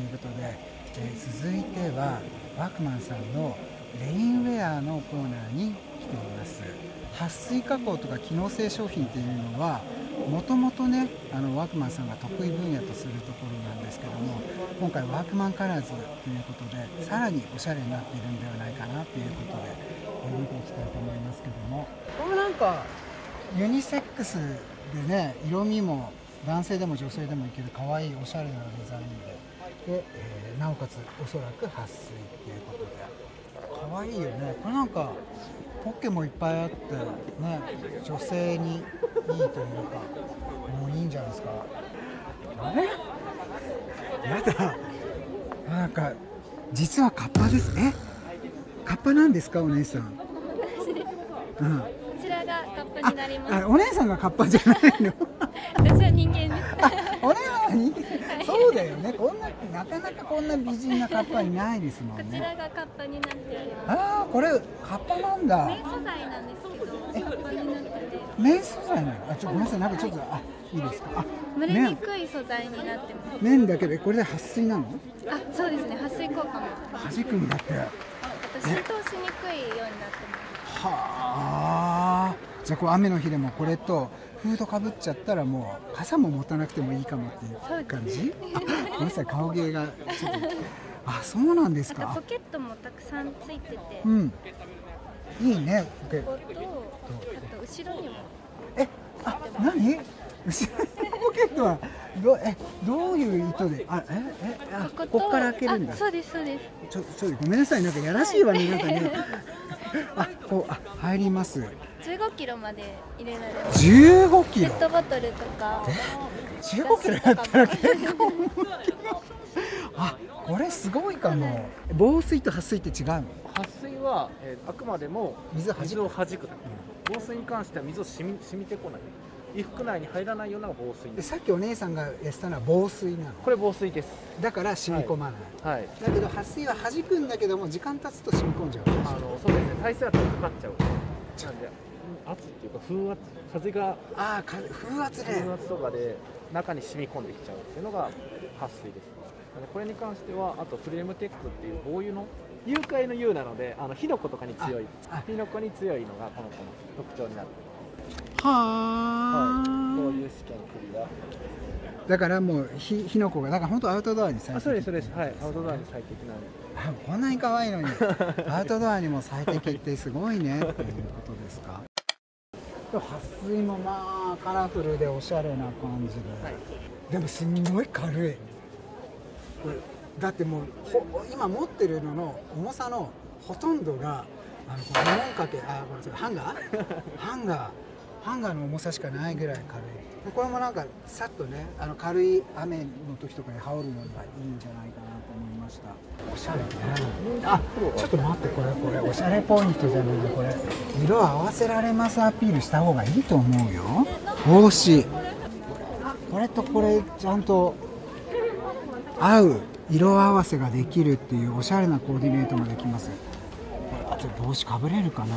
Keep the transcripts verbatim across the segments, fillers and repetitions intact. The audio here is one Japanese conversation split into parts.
ことで、えー、続いてはワークマンさんのレインウェアのコーナーに来ています。撥水加工とか機能性商品っていうのはもともとね、あのワークマンさんが得意分野とするところなんですけども、今回ワークマンカラーズということでさらにおしゃれになっているんではないかなということで、えー、見ていきたいと思いますけども、これなんかユニセックスでね、色味も男性でも女性でもいける可愛いおしゃれなデザインで、で、えー、なおかつおそらく撥水っていうことで可愛いよね。これなんかポッケもいっぱいあってね、女性にいいというか、もういいんじゃないですか。あれやだ、なんか実はカッパです。え、カッパなんですかお姉さん。うん、こちらがカッパになります。 あ、お姉さんがカッパじゃないの私は人間です。 あ、お姉さんは人間、はい、そうだよね。こんななかなかこんな美人なカッパいないですもんね。 こちらがカッパになっております。 ああ、これカッパなんだ。 綿素材なんですけど、カッパになってて。 綿素材なの。あ、ちょごめんなさい、なんかちょっと、あ、いいですか。あ、 蒸れにくい素材になってます。 綿だけでこれで撥水なの？ あ、そうですね。撥水効果も。 弾くんだって。 あと浸透しにくいようになってます。 はあ。じゃあこう雨の日でもこれとフードかぶっちゃったらもう傘も持たなくてもいいかもっていう感じ？あ、ごめんなさい、顔芸がちょっと。あ、そうなんですか。 ポケットもたくさんついてて。 うん。いいね。 ポケットと、あと後ろにも。 え、あ、何？後ろのポケットはどえどういう意図で、あ、ええあここから開けるんだ。 そうですそうです。 ちょちょごめんなさい、なんかやらしいわね、なんかね。あ、こう、あ、入ります。 じゅうごキロまで入れられます。 じゅうごキロ。 ペットボトルとか。 じゅうごキロやったら結構重い。あ、これすごいかも。防水と撥水って違うの？ 撥水は、えー、あくまでも水を弾く。 水を弾くだけ。防水に関しては水を染み染みてこない。衣服内に入らないような防水で、さっきお姉さんがやってたのは防水なの。 これ防水です。 だから染み込まない。はい。はい、だけど撥水は弾くんだけども時間経つと染み込んじゃう。 あのそうですね。耐水圧がかかっちゃう。なんで圧っていうか風圧、風がああ、風圧で風圧とかで中に染み込んできちゃうっていうのが撥水です。これに関してはあとフレームテックっていう防油の誘拐の誘なので、あの火の粉とかに強い、火の粉に強いのがこの子の特徴になっています。はあ、はい、そういう試験クリア。 だからもう火火の粉がだから本当アウトドアに最適。 あ、そうですそうです。はい、アウトドアに最適なの。 あ、こんなに可愛いのにアウトドアにも最適ってすごいねっていうことですか。撥水もまあカラフルでおしゃれな感じで、はい、でもすんごい軽い。これだってもう今持ってるのの重さのほとんどがあのこのレモンかけ、あ、これハンガーハンガーハンガーの重さしかないぐらい軽い。これもなんかさっとね、あの軽い雨の時とかに羽織るのがいいんじゃないかなと思いました。おしゃれね。あ、ちょっと待って、これこれおしゃれポイントじゃない。これ色合わせられますアピールした方がいいと思うよ。帽子、これとこれちゃんと合う色合わせができるっていうおしゃれなコーディネートもできます。あと帽子かぶれるかな。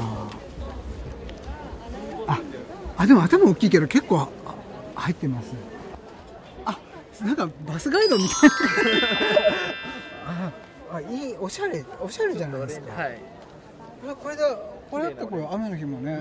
ああ、でも頭大きいけど結構入ってます。あ、なんかバスガイドみたいなああ、いい、おしゃれ、おしゃれじゃないですか。はい、これこれだ、これだってこれ雨の日もね、うん、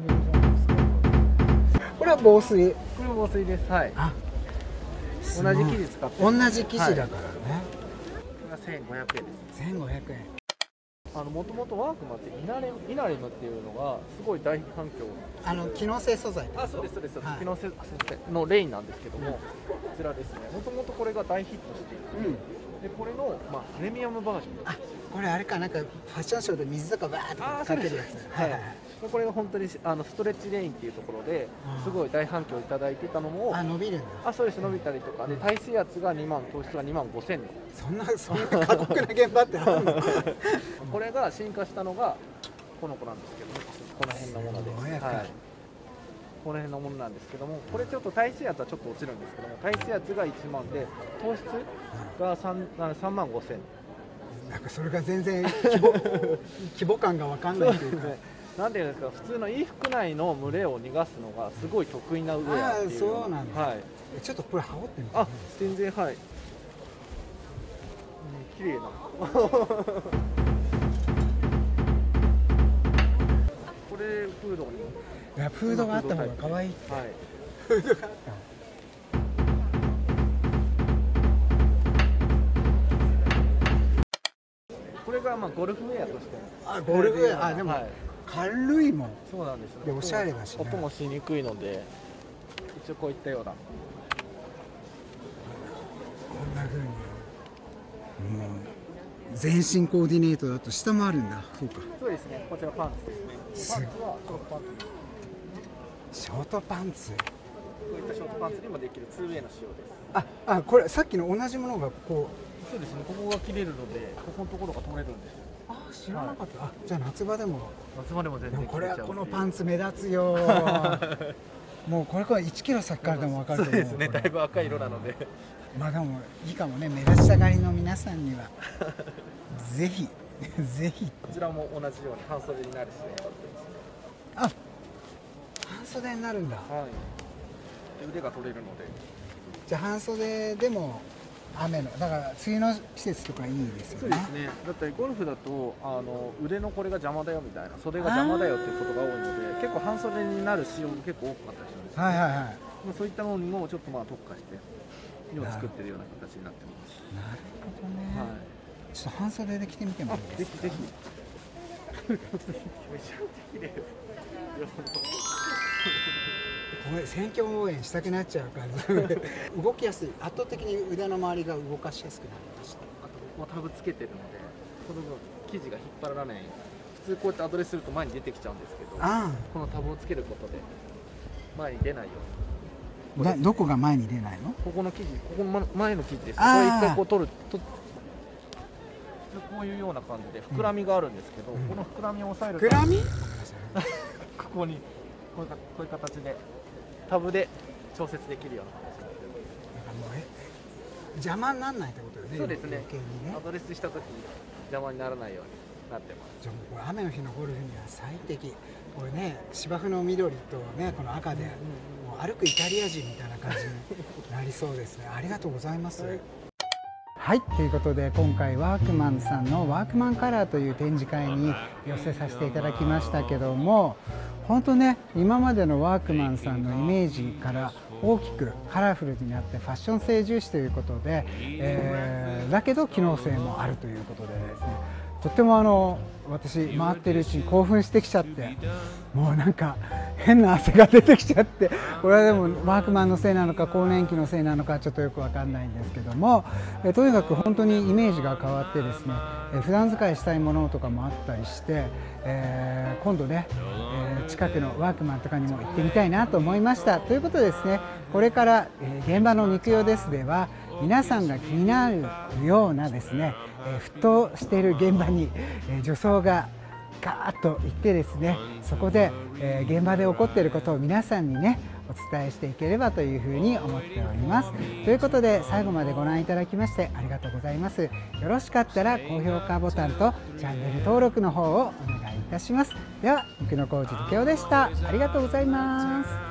これは防水。これも防水です。はい、あ、同じ生地使って同じ生地だからね。はい、 これがせんごひゃくえんです。 せんごひゃくえん。 あのもともとワークマンってイナレイナレムっていうのがすごい大反響。 あの機能性素材。 あ、そうですそうです。はい、機能性のレインなんですけども、こちらですね。もともとこれが大ヒットしていて、うん、でこれのまあプレミアムバージョン。 あ、これあれか、なんかファッションショーで水とかバーッとかけるやつ。はいはい。 これが本当にあのストレッチレインっていうところですごい大反響いただいてたのも、 あ、伸びるんだ。 あ、そうです、伸びたりとかで、耐水圧がにまん、糖質がにまんごせんの。 そんなそんな過酷な現場ってあるの？ これが進化したのがこの子なんですけども、この辺のものです。はい。この辺のものなんですけども、これちょっと耐水圧はちょっと落ちるんですけども、耐水圧がいちまんで糖質がさんまんごせん。 なんかそれが全然規模規模感が分かんないというか。 なんていうんですか、普通の衣服内の蒸れを逃がすのがすごい得意なウェアっていう。 あ、そうなんだ。 はい。 ちょっとこれ羽織ってみていいですか？ あ、全然、はい。 綺麗なこれフードにいやフードがあった方が可愛いって、 はい、 フードがあったこれがまあゴルフウェアとしてあゴルフウェアあでも、はい、軽いもんそうなんですね。 でおしゃれだし、ね、 音もしにくいので一応こういったようなこんな風にもう全身コーディネートだと下もあるんだ。そうかそうですね。こちらパンツですね。パンツはショートパンツショートパンツこういったショートパンツにもできるツーウェイの仕様です。 ああこれさっきの同じものがこうそうですね。ここが切れるのでここのところが取れるんですよ。 あ知らなかった、はい、あじゃあ夏場でも夏場でも全然でもこれはこのパンツ目立つよもうこれからいちキロ先からでも分かると思う。 そうですね。だいぶ赤い色なのでまあでもいいかもね、目立ちたがりの皆さんにはぜひぜひ。 こちらも同じように半袖になる仕様になってます。あ半袖になるんだ。 はいで腕が取れるのでじゃあ半袖でも雨のだから梅雨の季節とかいいですよね。 そうですね。だってゴルフだとあの腕のこれが邪魔だよみたいな袖が邪魔だよっていうことが多いので結構半袖になる仕様も結構多かったりするんですけど、 はいはいはい、 まあそういったのにもちょっとまあ特化して色を作ってるような形になってます。 なるほどね、 はい、 ちょっと半袖で着てみてもいいですか。 ぜひぜひめちゃめちゃ綺麗これ選挙応援したくなっちゃう感じ動きやすい、圧倒的に腕の周りが動かしやすくなりました。 あとここタブつけてるのでこの分生地が引っ張らない。普通こうやってアドレスすると前に出てきちゃうんですけどあこのタブをつけることで前に出ないように。 だどこが前に出ないの？ ここの生地、ここの前の生地です。こあーれ一回こう取るとこういうような感じで膨らみがあるんですけど、うん、この膨らみを抑えると膨らみここにこういうかこういう形でタブで調節できるような形になってます。 なんかもうえ邪魔にならないってことよね。 そうですね。 余計にねアドレスした時に邪魔にならないようになってます。 じゃあもうこれ雨の日のゴルフには最適。これね芝生の緑とねこの赤で、うんうんうん、もう歩くイタリア人みたいな感じになりそうですね。ありがとうございます。はい、はい、ということで今回ワークマンさんのワークマンカラーという展示会に寄せさせていただきましたけども、本当ね今までのワークマンさんのイメージから大きくカラフルになってファッション性重視ということで、えー、だけど機能性もあるということでですね、とってもあの私回ってるうちに興奮してきちゃって、もうなんか変な汗が出てきちゃって、これはでもワークマンのせいなのか更年期のせいなのかちょっとよくわかんないんですけども、えとにかく本当にイメージが変わってですね、え普段使いしたいものとかもあったりして、えー、今度ね、えー、近くのワークマンとかにも行ってみたいなと思いました。ということでですね、これから、えー、現場の肉用ですでは皆さんが気になるようなですね、えー、沸騰している現場に、えー、女装がガーッと行ってですね、そこで、えー、現場で起こっていることを皆さんにねお伝えしていければというふうに思っております。ということで最後までご覧いただきましてありがとうございます。よろしかったら高評価ボタンとチャンネル登録の方をお願いいたします。では、肉のコーチりきょうでした。ありがとうございます。